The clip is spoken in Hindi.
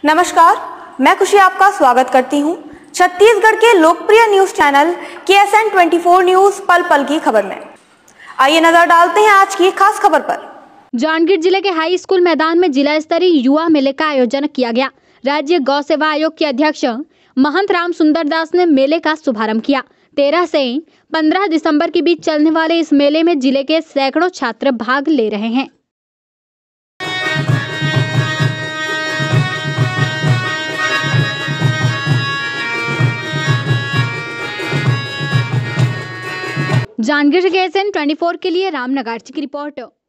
नमस्कार, मैं खुशी आपका स्वागत करती हूं छत्तीसगढ़ के लोकप्रिय न्यूज चैनल KSN 24 न्यूज पल पल की खबर में। आइए नजर डालते हैं आज की खास खबर पर। जांजगीर जिले के हाई स्कूल मैदान में जिला स्तरीय युवा मेले का आयोजन किया गया। राज्य गौ सेवा आयोग के अध्यक्ष महंत राम सुंदर दास ने मेले का शुभारंभ किया। 13 से 15 दिसंबर के बीच चलने वाले इस मेले में जिले के सैकड़ों छात्र भाग ले रहे हैं। जांजगीर से KSN 24 के लिए राम नगार्ची की रिपोर्ट।